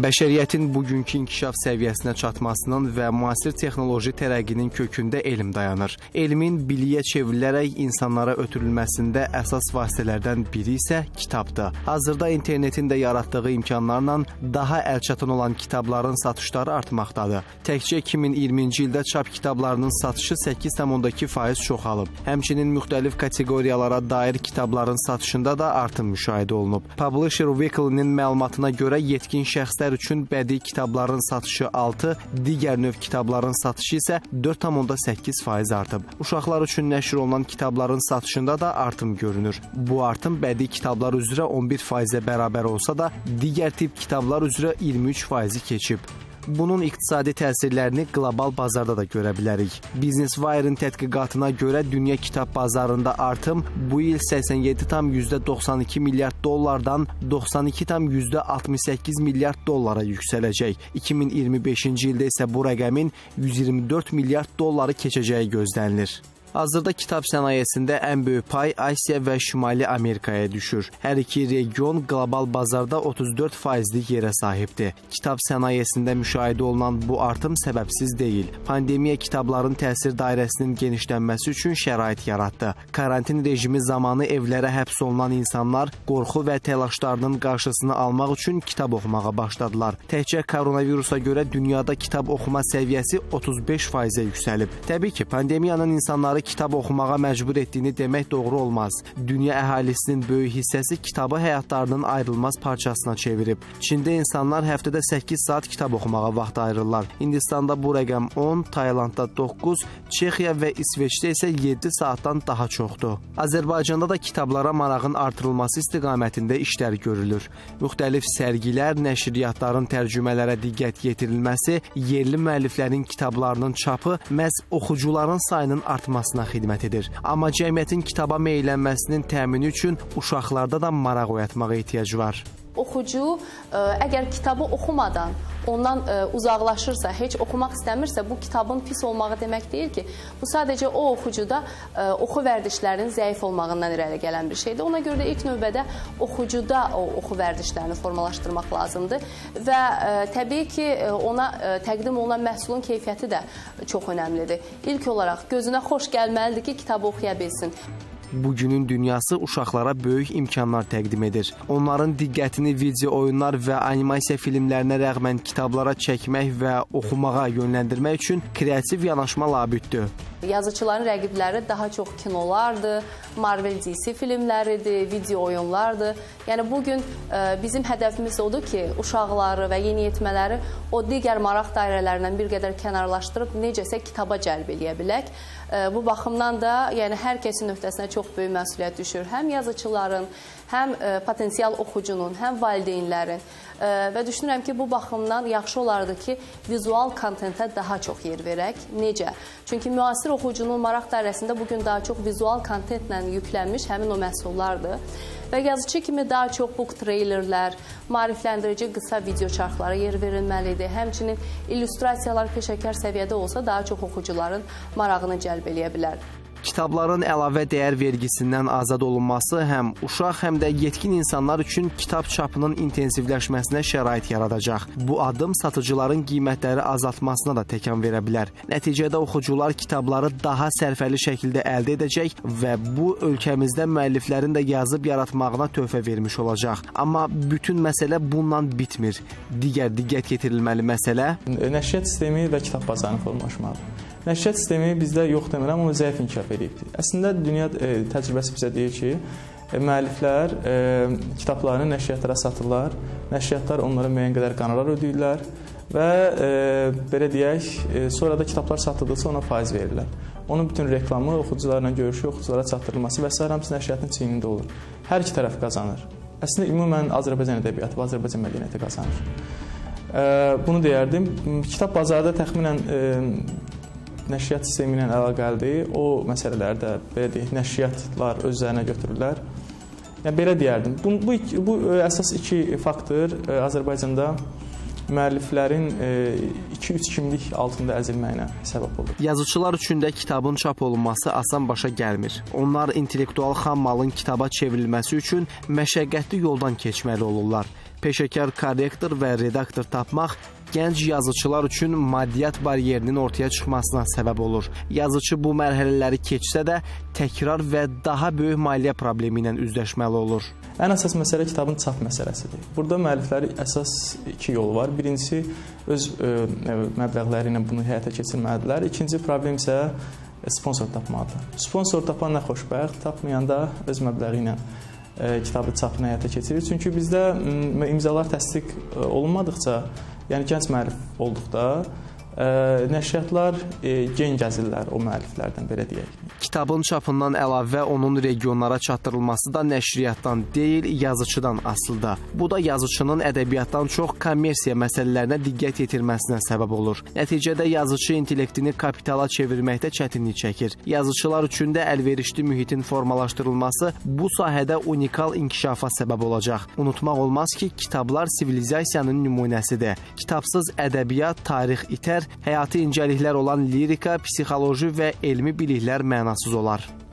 Bəşəriyyətin bugünkü inkişaf səviyyəsinə çatmasının və müasir texnoloji tərəqqinin kökündə elm dayanır. Elmin biliyə çevrilərək insanlara ötürülməsində əsas vasitələrdən biri isə kitabdır. Hazırda internetin də yaratdığı imkanlarla daha əlçatan olan kitabların satışları artmaqdadır. Təkcə 2020-ci ildə çap kitablarının satışı 8,2% çoxalıb. Həmçinin müxtəlif kateqoriyalara dair kitabların satışında da artım müşahidə olunub. Publisher Weekly-nin məlumatına görə yetkin şəxslər üçün bədii kitabların satışı 6, digər növ kitabların satışı isə 4,8% artıb. Uşaqlar üçün nəşr olunan kitabların satışında da artım görünür. Bu artım bədii kitablar üzrə 11%-ə bərabər olsa da, digər tip kitablar üzrə 23%-i keçib. Bunun iqtisadi təsirlərini qlobal bazarda da görə bilərik. Business Wire-ın tədqiqatına görə dünya kitab bazarında artım bu il 87,92 milyard dollardan 92,68 milyard dollara yüksələcək. 2025-ci ildə isə bu rəqəmin 124 milyard dolları keçəcəyi gözlənilir. Hazırda kitab sənayesində ən böyük pay Asiya və Şimali Amerikaya düşür. Hər iki region qlobal bazarda 34%lik yerə sahibdir. Kitab sənayesində müşahidə olunan bu artım səbəbsiz deyil. Pandemiya kitabların təsir dairəsinin genişlənməsi üçün şərait yaratdı. Karantin rejimi zamanı evlərə həbs olunan insanlar qorxu və təlaşlarının qarşısını almaq üçün kitab oxumağa başladılar. Təkcə koronavirusa görə dünyada kitab oxuma səviyyəsi 35%-ə yüksəlib. Təbii ki, pandemiyanın insanları kitab oxumağa məcbur etdiyini demək doğru olmaz. Dünya əhalisinin böyük hissəsi kitabı həyatlarının ayrılmaz parçasına çevirib. Çində insanlar həftədə 8 saat kitab oxumağa vaxt ayırırlar. Hindistanda bu rəqəm 10, Taylandda 9, Çexiya və İsveçdə isə 7 saatdan daha çoxdur. Azərbaycanda da kitablara marağın artırılması istiqamətində işlər görülür. Müxtəlif sərgilər, nəşriyyatların tərcümələrə diqqət yetirilməsi, yerli müəlliflərin kitablarının çapı məhz oxucuların sayının artması xidmət edir. Amma cəmiyyətin kitaba meylənməsinin təmini üçün uşaqlarda da maraq oyatmağa ehtiyac var. Oxucu əgər kitabı oxumadan ondan uzaqlaşırsa, heç oxumaq istəmirsə, bu kitabın pis olmağı demək deyil ki, bu sadəcə o oxucuda oxu vərdişlərinin zəif olmağından irəli gələn bir şeydir. Ona görə də ilk növbədə oxucuda o oxu vərdişlərini formalaşdırmaq lazımdır və təbii ki, ona təqdim olunan məhsulun keyfiyyəti də çox önəmlidir. İlk olaraq gözünə xoş gəlməlidir ki, kitabı oxuya bilsin. Bugünün dünyası uşaqlara böyük imkanlar təqdim edir. Onların diqqətini video oyunlar və animasiya filmlərinə rəğmən kitablara çəkmək və oxumağa yönləndirmək üçün kreativ yanaşma labüddür. Yazıçıların rəqibləri daha çox kinolardır, Marvel DC filmləridir, video oyunlardır. Yəni bugün bizim hədəfimiz odur ki, uşaqları və yeniyetmələri o digər maraq dairələrindən bir qədər kənarlaşdırıb necəsə kitaba cəlb eləyə bilək. Bu baxımdan da yəni hər kəsin öhdəsinə çox böyük məsuliyyət düşür. Həm yazıçıların, həm potensial oxucunun, həm valideynlərin və düşünürəm ki, bu baxımdan yaxşı olardı ki, vizual kontentə daha çox yer verək. Necə? Çünki müasir oxucunun maraq dairəsində bugün daha çox vizual kontentlə yüklənmiş həmin o məhsullardır. Və yazıcı kimi daha çox book treylerlər, maarifləndirici qısa video çarxlara yer verilməlidir. Həmçinin illüstrasiyalar peşəkar səviyyədə olsa daha çox oxucuların marağını cəlb eləyə bilər. Kitabların əlavə dəyər vergisindən azad olunması həm uşaq, həm də yetkin insanlar üçün kitab çapının intensivləşməsinə şərait yaradacaq. Bu addım satıcıların qiymətləri azaltmasına da təkan verə bilər. Nəticədə oxucular kitabları daha sərfəli şəkildə əldə edəcək və bu ölkəmizdə müəlliflərin də yazıb yaratmağına töhfə vermiş olacaq. Amma bütün məsələ bununla bitmir. Digər diqqət yetirilməli məsələ nəşriyyat sistemi və kitab bazarının formalaşmalıdır. Nəşriyyat sistemi bizdə yox demirəm, amma zəif inkişaf edibdir. Əslində dünya təcrübəsi bizə deyir ki, müəlliflər kitablarını nəşriyyatlara satırlar, nəşriyyatlar onlara müəyyən qədər qonorar ödəyirlər və belə deyək, sonra da kitablar satıldıqca ona faiz verirlər. Onun bütün reklamı, oxucularla görüşü, oxuculara çatdırılması və s. hamısı nəşriyyatın çiynində olur. Hər iki tərəf qazanır. Əslində ümumən Azərbaycan ədəbiyyatı və Azərbaycan mədəniyyəti qazanır. Bunu deyərdim. Kitab bazarda təxminən nəşriyyat sistemi ilə əlaqəlidir. O məsələlərdə belə deyək, nəşriyyatlar öz üzərinə götürürlər. Yəni belə deyərdim. Bu əsas iki faktor Azərbaycanda müəlliflərin 2-3 kimlik altında əzilməyinə səbəb olur. Yazıçılar üçün də kitabın çap olunması asan başa gəlmir. Onlar intellektual xam malın kitaba çevrilməsi üçün məşəqqətli yoldan keçməli olurlar. Peşəkar korrektor və redaktor tapmaq gənc yazıçılar üçün maddiyyat bariyerinin ortaya çıxmasına səbəb olur. Yazıcı bu mərhələləri keçsə də təkrar və daha böyük maliyyə problemi ilə üzləşməli olur. Ən əsas məsələ kitabın çap məsələsidir. Burada müəlliflərin əsas iki yolu var. Birincisi, öz məbləğləri ilə bunu həyata keçirməlidirlər. İkinci problem isə sponsor tapmalıdır. Sponsor tapan nə xoşbəxt, tapmayanda öz məbləği ilə kitabı çapını həyata keçirir. Çünki bizdə imzalar təsdiq olunmadıqca, yəni gənc müəllif olduqda nəşriyyatlar gen gəzirlər o müəlliflərdən, belə deyək. Kitabın çapından əlavə onun regionlara çatdırılması da nəşriyyatdan deyil, yazıçıdan asılıdır. Bu da yazıçının ədəbiyyatdan çox kommersiya məsələlərinə diqqət yetirməsinə səbəb olur. Nəticədə yazıçı intellektini kapitala çevirməkdə çətinlik çəkir. Yazıçılar üçün də əlverişli mühitin formalaşdırılması bu sahədə unikal inkişafa səbəb olacaq. Unutmaq olmaz ki, kitablar sivilizasiyanın nümunəsidir. Kitabsız ədəbiyyat, tarix itər, həyati incəliklər olan lirika, psixoloji və elmi biliklər mənasız olar.